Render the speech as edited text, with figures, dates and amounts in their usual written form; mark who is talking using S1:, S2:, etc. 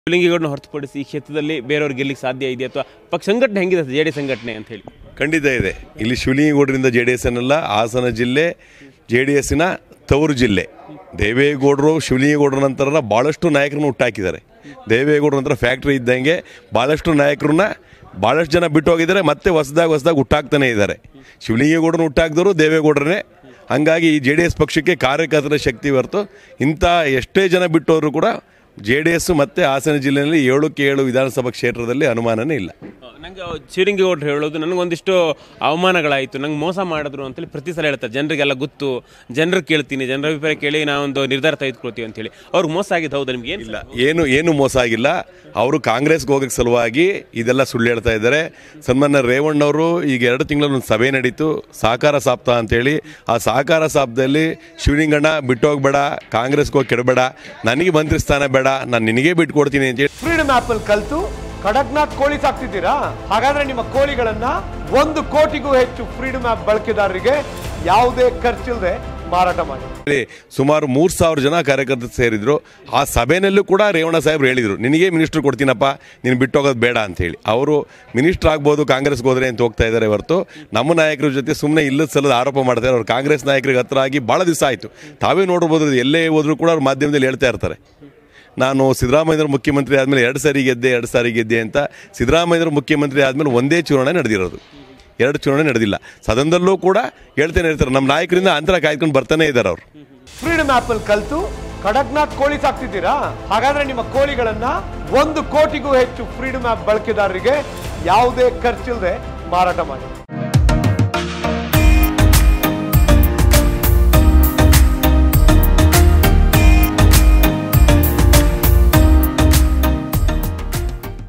S1: ಶಿವಲಿಂಗೇಗೌಡನ ಹೊರತುಪಡಿಸಿ ಈ ಕ್ಷೇತ್ರದಲ್ಲಿ ಬೇರೆಯವರು ಗೆಲ್ಲಿಕ್ಕೆ ಸಾಧ್ಯ ಇದೆ ಅಥವಾ ಪಕ್ಷ ಸಂಘಟನೆ ಹೆಂಗಿದೆ ಜೆಡಿಎಸ್ ಸಂಘಟನೆ ಅಂತ ಹೇಳಿ?
S2: ಖಂಡಿತ ಇದೆ. ಇಲ್ಲಿ ಶಿವಲಿಂಗೇಗೌಡರಿಂದ JDS ಅನ್ನಲ್ಲ, ಹಾಸನ ಜಿಲ್ಲೆ JDSನ ತವರು ಜಿಲ್ಲೆ. ದೇವೇಗೌಡರು ಶಿವಲಿಂಗೇಗೌಡರ ನಂತರ ಭಾಳಷ್ಟು ನಾಯಕರನ್ನು ಹುಟ್ಟಾಕಿದ್ದಾರೆ. ದೇವೇಗೌಡರ ನಂತರ ಫ್ಯಾಕ್ಟ್ರಿ ಇದ್ದಂಗೆ ಭಾಳಷ್ಟು ನಾಯಕರನ್ನ ಭಾಳಷ್ಟು ಜನ ಬಿಟ್ಟು ಹೋಗಿದ್ದಾರೆ, ಮತ್ತೆ ಹೊಸದಾಗಿ ಹುಟ್ಟಾಕ್ತಾನೆ ಇದ್ದಾರೆ. ಶಿವಲಿಂಗೇಗೌಡರನ್ನ ಹುಟ್ಟಾಕಿದವರು ದೇವೇಗೌಡರೇ. ಹಾಗಾಗಿ ಈ JDS ಪಕ್ಷಕ್ಕೆ ಕಾರ್ಯಕರ್ತರ ಶಕ್ತಿ ಹೊರತು ಇಂಥ ಎಷ್ಟೇ ಜನ ಬಿಟ್ಟವರು ಕೂಡ JDS ಮತ್ತು ಹಾಸನ ಜಿಲ್ಲೆಯಲ್ಲಿ 7ಕ್ಕೆ 7 ವಿಧಾನಸಭಾ ಕ್ಷೇತ್ರದಲ್ಲಿ ಅನುಮಾನನೇ ಇಲ್ಲ.
S1: ನಂಗೆ ಶಿವಲಿಂಗೇಗೌಡರು ಹೇಳೋದು ನನಗೊಂದಿಷ್ಟು ಅವಮಾನಗಳಾಯಿತು, ನಂಗೆ ಮೋಸ ಮಾಡಿದ್ರು ಅಂತೇಳಿ ಪ್ರತಿ ಸಲ ಹೇಳ್ತಾರೆ. ಜನರಿಗೆಲ್ಲ ಗೊತ್ತು, ಜನರು ಕೇಳ್ತೀನಿ, ಜನರ ಅಭಿಪ್ರಾಯ ಕೇಳಿ ನಾವೊಂದು ನಿರ್ಧಾರ ತೆಗೆದುಕೊಳ್ತೀವಿ ಅಂತೇಳಿ. ಅವ್ರಿಗೆ ಮೋಸ ಆಗಿದ್ದು ಹೌದಾ? ನಿಮ್ಗೆ
S2: ಏನು ಮೋಸ ಆಗಿಲ್ಲ. ಅವರು ಕಾಂಗ್ರೆಸ್ಗೆ ಹೋಗೋಕ್ಕೆ ಸಲುವಾಗಿ ಇದೆಲ್ಲ ಸುಳ್ಳು ಹೇಳ್ತಾ ಇದ್ದಾರೆ. ಸನ್ಮಾನ್ಯ ರೇವಣ್ಣವರು ಈಗ 2 ತಿಂಗಳಲ್ಲಿ ಒಂದು ಸಭೆ ನಡೀತು, ಸಹಕಾರ ಸಪ್ತಾಹ ಅಂತೇಳಿ. ಆ ಸಹಕಾರ ಸಪ್ತಾಹದಲ್ಲಿ ಶಿವಲಿಂಗಣ್ಣ ಬಿಟ್ಟೋಗ್ಬೇಡ, ಕಾಂಗ್ರೆಸ್ಗೆ ಹೋಗಿ ಕೆಡಬೇಡ, ನನಗೆ ಮಂತ್ರಿ ಸ್ಥಾನ ಬೇಡ, ನಾನು ನಿನಗೆ ಬಿಟ್ಟು ಕೊಡ್ತೀನಿ ಅಂತೇಳಿ
S3: ಫ್ರೀಡಮ್ ಆಪ್ ಅಲ್ಲಿ ಕಲಿತು ಕಡಕ್ನಾಥ್ ಕೋಳಿ ಸಾಕ್ತಿದ್ದೀರಾ? ಹಾಗಾದ್ರೆ ನಿಮ್ಮ ಕೋಳಿಗಳನ್ನ 1 ಕೋಟಿಗೂ ಹೆಚ್ಚು ಫ್ರೀಡಮ್ ಆಪ್ ಬಳಕೆದಾರರಿಗೆ ಯಾವುದೇ ಖರ್ಚಿಲ್ಲದೆ ಮಾರಾಟ ಮಾಡಿ.
S2: ಸುಮಾರು 3000 ಜನ ಕಾರ್ಯಕರ್ತರು ಸೇರಿದ್ರು. ಆ ಸಭೆಯಲ್ಲೂ ಕೂಡ ರೇವಣ್ಣ ಸಾಹೇಬ್ರು ಹೇಳಿದರು, ನಿನಗೆ ಮಿನಿಸ್ಟರ್ ಕೊಡ್ತೀನಪ್ಪ, ನೀನು ಬಿಟ್ಟೋಗೋದು ಬೇಡ ಅಂತೇಳಿ. ಅವರು ಮಿನಿಸ್ಟರ್ ಆಗ್ಬೋದು ಕಾಂಗ್ರೆಸ್ಗೆ ಹೋದ್ರೆ ಅಂತ ಹೋಗ್ತಾ ಇದ್ದಾರೆ ಹೊರತು ನಮ್ಮ ನಾಯಕರ ಜೊತೆ ಸುಮ್ಮನೆ ಇಲ್ಲದ ಸಲದ ಆರೋಪ ಮಾಡ್ತಾರೆ. ಅವ್ರು ಕಾಂಗ್ರೆಸ್ ನಾಯಕರಿಗೆ ಹತ್ರ ಆಗಿ ಭಾಳ ದಿವಸ ಆಯಿತು. ತಾವೇ ನೋಡ್ಬೋದು, ಎಲ್ಲೇ ಹೋದರೂ ಕೂಡ ಅವ್ರು ಮಾಧ್ಯಮದಲ್ಲಿ ಹೇಳ್ತಾ ಇರ್ತಾರೆ, ನಾನು ಸಿದ್ದರಾಮಯ್ಯವ್ರ ಮುಖ್ಯಮಂತ್ರಿ ಆದಮೇಲೆ 2 ಸಾರಿ ಗೆದ್ದೆ ಅಂತ. ಸಿದ್ದರಾಮಯ್ಯವ್ರ ಮುಖ್ಯಮಂತ್ರಿ ಆದಮೇಲೆ ಒಂದೇ ಚುನಾವಣೆ ನಡೆದಿರೋದು, 2 ಚುನಾವಣೆ ನಡೆದಿಲ್ಲ. ಸದನದಲ್ಲೂ ಕೂಡ ಹೇಳ್ತಾನೆ ಇರ್ತಾರೆ, ನಮ್ಮ ನಾಯಕರಿಂದ ಅಂತರ ಕಾಯ್ಕೊಂಡು ಬರ್ತಾನೆ ಇದ್ದಾರೆ ಅವರು.
S3: ಫ್ರೀಡಮ್ ಆಪ್ ಅಲ್ಲಿ ಕಲಿತು ಕಡಕ್ನಾಥ್ ಕೋಳಿ ಸಾಕ್ತಿದ್ದೀರಾ? ಹಾಗಾದ್ರೆ ನಿಮ್ಮ ಕೋಳಿಗಳನ್ನ 1 ಕೋಟಿಗೂ ಹೆಚ್ಚು ಫ್ರೀಡಮ್ ಆಪ್ ಬಳಕೆದಾರರಿಗೆ ಯಾವುದೇ ಖರ್ಚಿಲ್ಲದೆ ಮಾರಾಟ ಮಾಡಿ.